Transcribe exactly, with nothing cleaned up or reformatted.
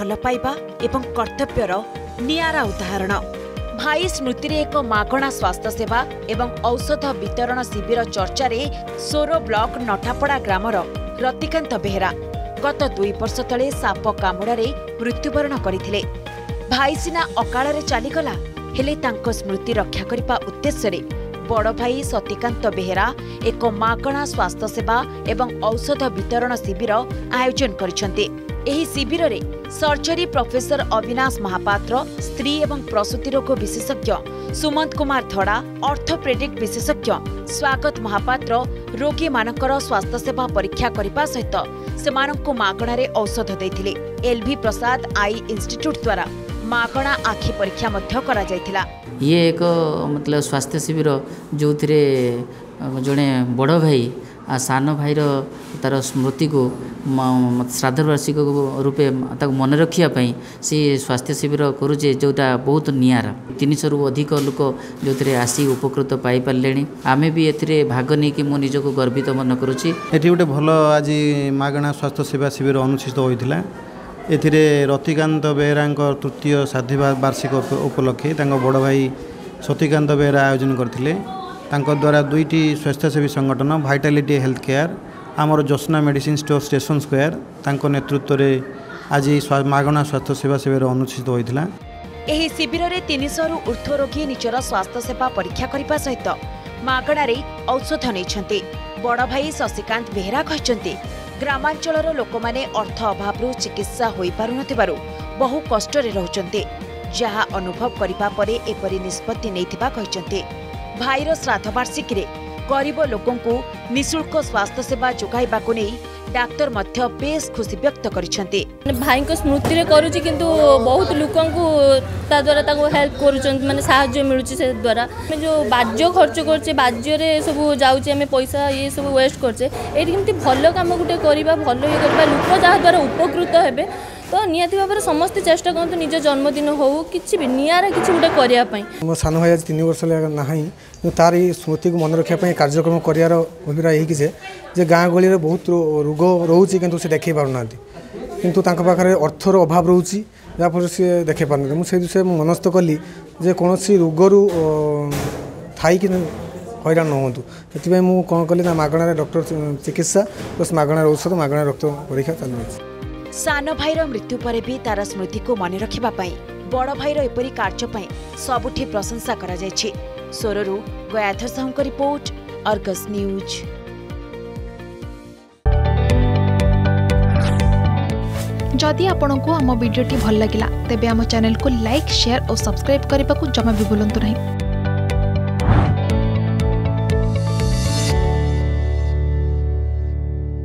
भल पाइबा एवं कर्तव्यर नियारा उदाहरण। भाई स्मृति रे एक मागणा स्वास्थ्य सेवा एवं औषध वितरण शिविर चर्चा रे सोरो ब्लॉक नठापड़ा ग्रामर रतिकांत बेहेरा गत दुई वर्ष तले साप कामुड़ारे मृत्युवरण करथिले। भाई सिना अकाल रे चलीगला हेले तांको स्मृति रक्षा करने उद्देश्य रे बड़ भाई सतीकांत बेहेरा एक मागणा स्वास्थ्य सेवा एवं औषध वितरण शिविर आयोजन करिसेंते। एही शिविर रे सर्जरी प्रोफेसर अविनाश महापात्र, स्त्री एवं प्रसूति रोग विशेषज्ञ सुमंत कुमार धड़ा, ऑर्थोपेडिक विशेषज्ञ स्वागत महापात्र रोगी मानकर स्वास्थ्य सेवा परीक्षा करने सहित सेमानंकु मागणारे औषध देथिले। एलवी प्रसाद आई इंस्टीट्यूट द्वारा मागणा आखि परीक्षा मध्य करा जायथिला। ये एक मतलब स्वास्थ्य शिविर जो थे जड़े बड़ भाई आ सान भाईर तार स्मृति को श्राद्ध वार्षिक रूपे मन रखापी सी स्वास्थ्य शिविर करुचे जोटा बहुत नियारा। तीन सौ रु अधिक लोक जो थे आसी उपकृत पाई पारे। आमे भी ए भाग नहीं कि मो निजक गर्वित मन करुच्ची। एटी गोटे भल आज मागणा स्वास्थ्य सेवा शिविर अनुष्ठित होता। एथिरे रतिकांत बेहेरा तृतीय श्राद्ध वार्षिक उपलक्षे बड़ भाई सतीकांत बेहेरा आयोजन करथिले। तांको द्वारा दुईटी स्वास्थ्यसेवी संगठन भाइटालिटी हेल्थ केयर आमर Jyotsna medicine store station square तांको नेतृत्व रे आज मागणा स्वास्थ्य सेवा शिविर अनुष्ठित होता। एही शिविर रे तीन सौ रु ऊर्ध्व रोगी निजर स्वास्थ्य सेवा परीक्षा करने सहित मागणारे औषध नैछन्ते। बड़ भाई शशिकांत बेहेरा कहछन्ते ग्रामांचलर लोकमाने अर्थ अभाव चिकित्सा होई पारुनथिबारु बहु कष्टरे रहउचन्ते, जहा अनुभव करिबा परे एपरि निष्पत्ति नैथिबा कहछन्ते। भाईर श्राद्ध वार्षिक रे गरीब लोकंकु निशुल्क स्वास्थ्य सेवा जोगाइबाकु नै डाक्टर मध्य बेस खुशी व्यक्त करिसन्ते। भाई को स्मृति रे करूची किंतु बहुत लोकंकु ता द्वारा ताको हेल्प करूचन माने सहायता मिलुची से द्वारा हम जो बाज्य खर्च करचे बाज्य रे सब जाउची हमें पैसा ये सब वेस्ट करचे एठी किंतु भलो काम गुटे करिबा भलो हे करबा लोक जा द्वारा उपकृत हेबे तो निहाती भाव में समस्त चेष्टा करते निज जन्मदिन हो कि भी निआरा कि गोटे करने। मो सान भाई आज तीन वर्ष ना तार स्मृति को मन रखापी कार्यक्रम करार अभिप्राय ये जे गाँ गली में बहुत रोग रोचे कि देखे पारना किंतु पाखे अर्थर अभाव रोचे जहाँफल सी देखे पारना। मुझे विषय मनस्थ कली जे कौन रोगरू थी हैरान न हूँ से मुझे कौन कली ना मागणार डॉक्टर चिकित्सा प्लस मागणार औषध मागणार रक्त परीक्षा चलुची। सान भाईर मृत्यु परे भी तार स्मृति को मन रखिबा पई बड़ भाईर एपरी कार्य पई सबुठी प्रशंसा करा जायछि। सोररू गयाधर साहुंक रिपोर्ट, अर्गस न्यूज। जदि आपंक आम भिडी भल लगा तेब आम चैनल को लाइक, शेयर और सब्सक्राइब करने को जमा भी भूलु नहीं।